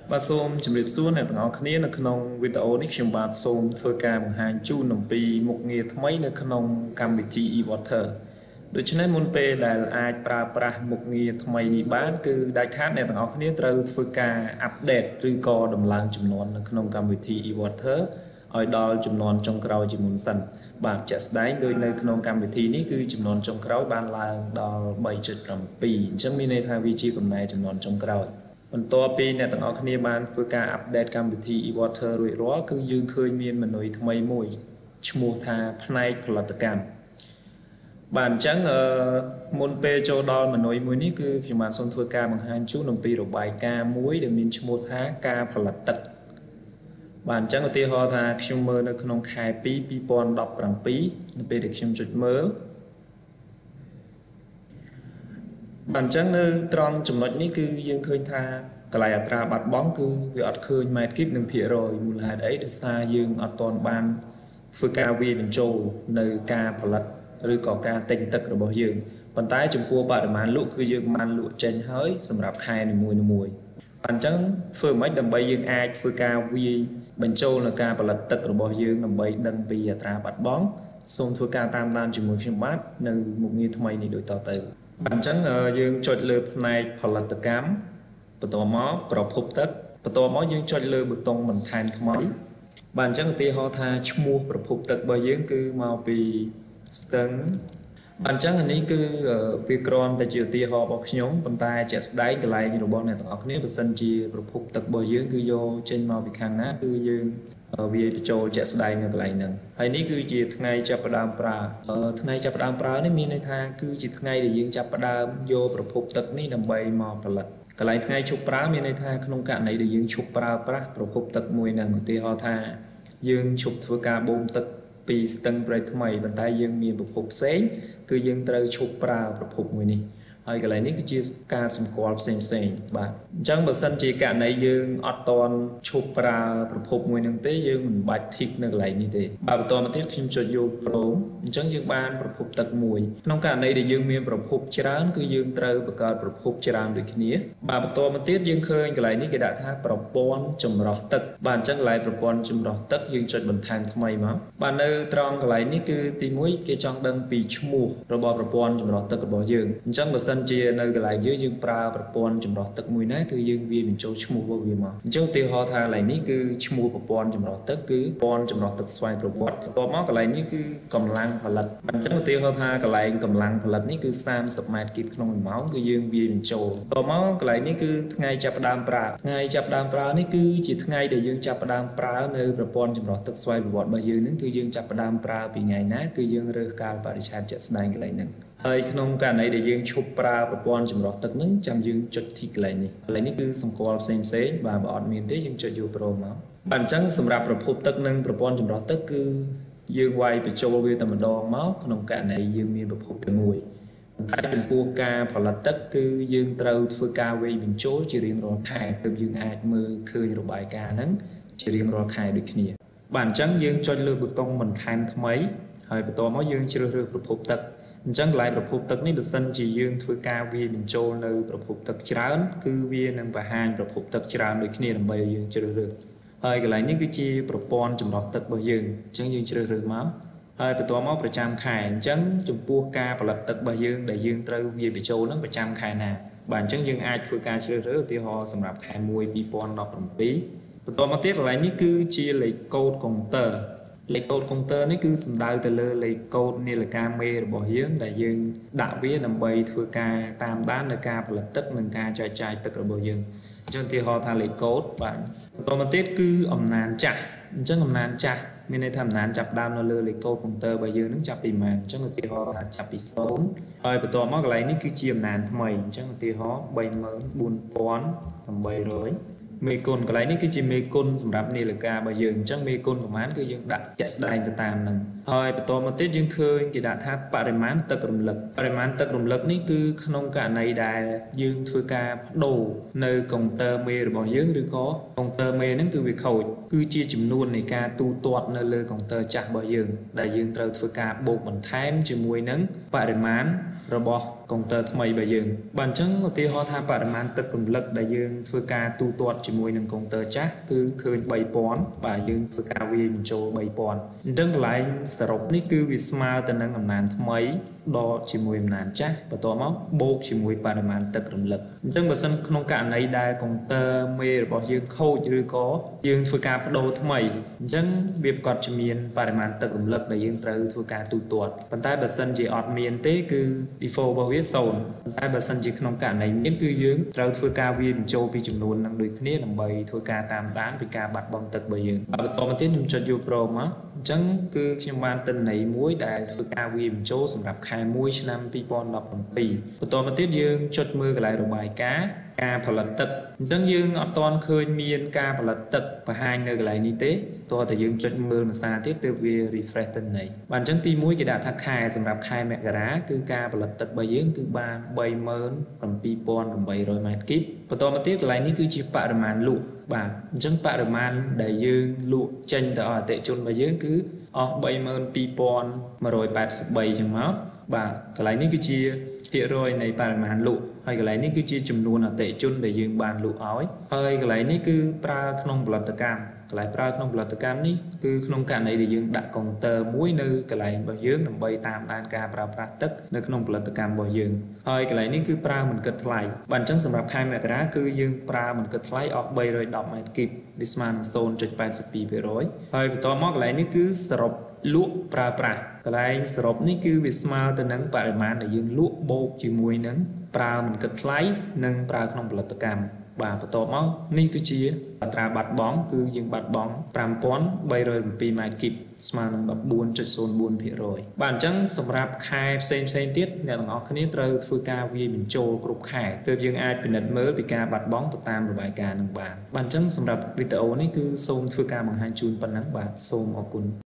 បាទសូមជម្រាបសួរអ្នកទាំងអស់គ្នានៅក្នុងវីដេអូនេះខ្ញុំបាទសូមធ្វើការបង្ហាញជូនអំពីមុខងារថ្មីនៅក្នុងកម្មវិធី e-water ដូច្នេះមុនពេលដែលអាចប្រើប្រាស់មុខងារថ្មីនេះបានគឺដាច់ខាតអ្នកទាំងអស់គ្នាត្រូវធ្វើការអាប់ដេតឬក៏ដំឡើងចំនួននៅក្នុងកម្មវិធី e-water ឲ្យដល់ចំនួនចុងក្រោយជាមុនសិនបាទជាក់ស្ដែងដោយនៅក្នុងកម្មវិធីនេះគឺចំនួនចុងក្រោយបានឡើងដល់ 3.7 អញ្ចឹងមានន័យថាវាជាកំណែចំនួនចុងក្រោយបន្ទាប់ពីអ្នកទាំងអស់គ្នាបានធ្វើការអាប់ដេតកម្មវិធី e-water រួចរាល់គឺយើងឃើញមានមេនុយថ្មីមួយឈ្មោះថាផ្នែកផលិតកម្មបាទអញ្ចឹងមុនពេលចូលដល់មេនុយមួយនេះគឺខ្ញុំបានសូមធ្វើការបង្ហាញជូនអំពីរបាយការណ៍មួយដែលមានឈ្មោះថាការផលិតទឹកបាទអញ្ចឹងឧទាហរណ៍ថាខ្ញុំមើលនៅក្នុងខែ2 2017នៅពេលដែលខ្ញុំចុចមើលបាទអញ្ចឹងនៅត្រង់ចំណុចនេះគឺយើងឃើញថាកន្លែងអត្រាបាត់បង់គឺវាអត់ឃើញម៉ែត្រគីបនិងភាគរយមូលហេតុអីដោយសារយើងអត់ទាន់បានធ្វើការវាយបញ្ចូលនៅការផលិតឬក៏ការទិញទឹករបស់យើងប៉ុន្តែចំពោះបរិមាណលក់គឺយើងបានលក់ចេញហើយសម្រាប់ខែនីមួយៗបាទអញ្ចឹងធ្វើម៉េចដើម្បីយើងអាចធ្វើការវាយបញ្ចូលនៅការផលិតទឹករបស់យើងដើម្បីដឹងពីអត្រាបាត់បង់សូមធ្វើការតាមដានជាមួយខ្ញុំបាទនៅមុខងារថ្មីនេះដូចតទៅបាទអញ្ចឹងយើងចុចលើផ្នែកផលិតកម្មបន្ទាប់មកប្រភពទឹកបន្ទាប់មកយើងចុចលើប៊ូតុងបន្ថែមថ្មីបាទអញ្ចឹងឧទាហរណ៍ថាឈ្មោះប្រភពទឹករបស់យើងគឺមកពីស្ទឹងបាទអញ្ចឹងអានេះគឺវាគ្រាន់តែជាឧទាហរណ៍របស់ខ្ញុំប៉ុន្តែជាក់ស្ដែងកន្លែងរបស់អ្នកទាំងអស់គ្នាបើសិនជាប្រភពទឹករបស់យើងគឺយកចេញមកពីខាងណាគឺយើងវាបញ្ចូលជាក់ស្ដែងនៅកន្លែងហ្នឹងហើយនេះគឺជាថ្ងៃចាប់ផ្ដើមប្រើថ្ងៃចាប់ផ្ដើមប្រើនេះមានន័យថាគឺជាថ្ងៃដែលយើងចាប់ផ្ដើមយកប្រភពទឹកនេះដើម្បីមកផលិតកន្លែងថ្ងៃឈប់ប្រើមានន័យថាក្នុងករណីដែលយើងឈប់ប្រើប្រាស់ប្រភពទឹកមួយហ្នឹងឧទាហរណ៍ថាយើងឈប់ធ្វើការបូមទឹកពីស្ទឹងព្រៃថ្មីប៉ុន្តែយើងមានប្រភពផ្សេងគឺយើងត្រូវឈប់ប្រើប្រភពមួយនេះហើយកន្លែងនេះគឺជាការសម្គាល់ផ្សេងបាទអញ្ចឹងបើសិនជាករណីយើងអត់តន់ឈប់ប្រើប្រភពមួយនឹងទេយើងមិនបាច់ tick នៅកន្លែងនេះទេបាទបន្តមកទៀតខ្ញុំចុចយកព្រមអញ្ចឹងយើងបានប្រភពទឹកមួយក្នុងករណីដែលយើងមានប្រភពច្រើនគឺយើងត្រូវបង្កើតប្រភពច្រើនដូចគ្នាបាទបន្តមកទៀតយើងឃើញកន្លែងនេះគេដាក់ថាប្រព័ន្ធចម្រោះទឹកបាទអញ្ចឹងកន្លែងប្រព័ន្ធចម្រោះទឹកយើងចុចបន្ថែមថ្មីមកបាទនៅត្រង់កន្លែងនេះគឺទី1គេចង់ដឹងពីឈ្មោះរបស់ប្រព័ន្ធចម្រោះទឹករបស់យើងអញ្ចឹងបើសិនជានៅកន្លែងយើងប្រើប្រព័ន្ធចម្រោះទឹកមួយណាគឺយើងវាបញ្ចូលឈ្មោះរបស់វាមកអញ្ចឹងឧទាហរណ៍ថាកន្លែងនេះគឺឈ្មោះប្រព័ន្ធចម្រោះទឹកគឺប្រព័ន្ធចម្រោះទឹកស្វ័យប្រវត្តិបន្ទាប់មកកន្លែងនេះគឺកម្លាំងផលិតអញ្ចឹងឧទាហរណ៍ថាកន្លែងកម្លាំងផលិតនេះគឺ30ម៉ែត្រគីបក្នុង1ម៉ោងគឺយើងវាបញ្ចូលបន្ទាប់មកកន្លែងនេះគឺថ្ងៃចាប់ផ្ដើមប្រើថ្ងៃចាប់ផ្ដើមប្រើនេះគឺជាថ្ងៃដែលយើងចាប់ផ្ដើមប្រើនៅប្រព័ន្ធចម្រោះទឹកស្វ័យប្រវត្តិរបស់យើងនឹងគឺយើងចាប់ផ្ដើមប្រើពីថ្ងៃណាគឺយើងរើសកាលបរិច្ឆេទជាក់ស្ដែងកន្លែងហ្នឹងហើយក្នុងករណីដែលយើងឈប់ប្រើប្រព័ន្ធចម្រោះទឹកហ្នឹងចាំយើងចុចទីកន្លែងនេះគឺសម្គាល់ផ្សេងបាទបើអត់មានទេយើងចុចយកព្រមមកបាទអញ្ចឹងសម្រាប់ប្រភពទឹកនិងប្រព័ន្ធចម្រោះទឹកគឺយើងវាយបញ្ចូលវាតែម្ដងមកក្នុងករណីយើងមានប្រភពតែមួយតែចំពោះការផលិតទឹកគឺយើងត្រូវធ្វើការវាយបញ្ចូលជារៀងរាល់ខែទើបយើងអាចមើលឃើញរបាយការណ៍ហ្នឹងជារៀងរាល់ខែដូចគ្នាបាទអញ្ចឹងយើងចុចលើប៊ូតុងបន្ថែមថ្មីហើយបន្ទាប់មកយើងជ្រើសរើសប្រភពទឹកអញ្ចឹងកន្លែងប្រភពទឹកនេះបើសិនជាយើងធ្វើការវាយបញ្ចូលនៅប្រភពទឹកច្រើនគឺវានឹងបង្ហាញប្រភពទឹកច្រើនដូចគ្នាដើម្បីឲ្យយើងជ្រើសរើសហើយកន្លែងនេះគឺជាប្រព័ន្ធចម្រោះទឹករបស់យើងអញ្ចឹងយើងជ្រើសរើសមកហើយបន្ទាប់មកប្រចាំខែអញ្ចឹងចំពោះការផលិតទឹករបស់យើងដែលយើងត្រូវវាយបញ្ចូលនឹងប្រចាំខែណាបាទអញ្ចឹងយើងអាចធ្វើការជ្រើសរើសឧទាហរណ៍សម្រាប់ខែ1 2017បន្ទាប់មកទៀតកន្លែងនេះគឺជាលេខកូដកុងទ័រលេខកូដកុងទ័រនេះគឺសំដៅទៅលើលេខកូដនាឡិកាមេរបស់យើងដែលយើងដាក់វាដើម្បីធ្វើការតាមដាននៅការផលិតទឹកនិងការចែកចាយទឹករបស់យើងអញ្ចឹងឧទាហរណ៍ថាលេខកូដបាទបន្តមកទៀតគឺអំណាចចាស់អញ្ចឹងអំណាចចាស់មានន័យថាអំណាចចាប់ដើមនៅលើលេខកូដកុងទ័ររបស់យើងនឹងចាប់ពីម៉ានអញ្ចឹងឧទាហរណ៍ថាចាប់ពី0ហើយបន្ទាប់មកកន្លែងនេះគឺជាអំណាចថ្មីអញ្ចឹងឧទាហរណ៍ 34800មេគុណកន្លែងនេះគឺជាមេគុណសម្រាប់នាឡិការបស់យើងអញ្ចឹងមេគុណប្រមាណគឺយើងដាក់ជាក់ស្ដែងទៅតាមហ្នឹងហើយបន្តមកទៀតយើងឃើញគេដាក់ថាបរិមាណទឹករំលឹកបរិមាណទឹករំលឹកនេះគឺក្នុងករណីដែលយើងធ្វើការបដូរនៅកុងទ័រមេរបស់យើងឬក៏កុងទ័រមេហ្នឹងគឺវាខូចគឺជាចំនួននៃការទូទាត់នៅលើកុងទ័រចាស់របស់យើងដែលយើងត្រូវធ្វើការបូកបន្ថែមជាមួយនឹងបរិមាណរបស់កុងទ័រថ្មីរបស់យើងបាទអញ្ចឹងឧទាហរណ៍ថាបរិមាណទឹករំលឹកដែលយើងធ្វើការទូទាត់ជាមួយនឹងកុងទ័រចាស់គឺឃើញ 3000 បាទយើងធ្វើការវាយបញ្ចូល 3000 អញ្ចឹងកន្លែងសរុបនេះគឺវាស្មើទៅនឹងអំណាចថ្មីដកជាមួយអំណាចចាស់បន្ទាប់មកបូកជាមួយបរិមាណទឹករំលឹកអញ្ចឹងបើសិនក្នុងករណីដែលកុងទ័រមេរបស់យើងខូចឬក៏យើងធ្វើការបដូរថ្មីអញ្ចឹងវាប្រកាសជាមានបរិមាណទឹករំលឹកដែលយើងត្រូវធ្វើការទូទាត់ប៉ុន្តែបើសិនជាអត់មានទេគឺ default របស់វា0ប៉ុន្តែបើសិនជាក្នុងករណីមានគឺយើងត្រូវធ្វើការវាយបញ្ចូលពីចំនួននឹងដូចគ្នាដើម្បីធ្វើការតាមដានពីការបាត់បង់ទឹករបស់យើងបន្តមកទៀតខ្ញុំចុចយក Pro មកអញ្ចឹងគឺខ្ញុំបានទិន្នន័យមួយដែលធ្វើការវាយបញ្ចូលសម្រាប់ខែ1ឆ្នាំ2017បន្តមកទៀតយើងចុចមើលកន្លែងរបាយការណ៍ការផលិតទឹកអញ្ចឹងយើងអត់ទាន់ឃើញមានការផលិតទឹកបង្ហាញនៅកន្លែងនេះទេតោះតែយើងចុចមើលភាសាទៀតទើបវា refresh ទិន្នន័យបាទអញ្ចឹងទី1គេដាក់ថាខែសម្រាប់ខែមករាគឺការផលិតទឹករបស់យើងគឺបាន 37,800 ម៉ែត្រគីបបន្តមកទៀតកន្លែងនេះគឺជាបរិមាណលក់បាទអញ្ចឹងបរិមាណដែលយើងលក់ចេញទៅឲ្យអតិថិជនរបស់យើងគឺអស់ 32,183 ចឹងមកបាទកន្លែងនេះគឺជាភាគរយនៃបរិមាណលក់ហើយកន្លែងនេះគឺជាចំនួនអតិថិជនដែលយើងបានលក់ឲ្យហើយកន្លែងនេះគឺប្រើក្នុងផលិតកម្មកន្លែងប្រើក្នុងផលិតកម្មនេះគឺក្នុងករណីដែលយើងដាក់កុងទ័រមួយនៅកន្លែងរបស់យើងដើម្បីតាមដានការប្រើប្រាស់ទឹកនៅក្នុងផលិតកម្មរបស់យើងហើយកន្លែងនេះគឺប្រើមិនគិតថ្លៃបាទអញ្ចឹងសម្រាប់ខែមករាគឺយើងប្រើមិនគិតថ្លៃអស់310ម៉ែត្រគីបវាស្មើនឹង 0.82% ហើយបន្តមកកន្លែងនេះគឺសរុបលក់ប្រើប្រាស់កន្លែងសរុបនេះគឺវាស្មើទៅនឹងបរិមាណដែលយើងលក់បូកជាមួយនឹងប្រើមិនគិតថ្លៃនិងប្រើក្នុងផលិតកម្មបាទបន្ទាប់មកនេះគឺជាអត្រាបាត់បង់គឺយើងបាត់បង់ 5,307 ម៉ែត្រគីបស្មើនឹង 14.04% បាទអញ្ចឹងសម្រាប់ខែផ្សេងទៀតអ្នកទាំងអស់គ្នាត្រូវធ្វើការវាយបញ្ចូលគ្រប់ខែទើបយើងអាចពិនិត្យមើលពីការបាត់បង់ទៅតាមរបាយការណ៍នឹងបានបាទអញ្ចឹងសម្រាប់វីដេអូនេះគឺសូមធ្វើការបង្ហាញជូនប៉ុណ្ណឹងបាទសូមអរគុណ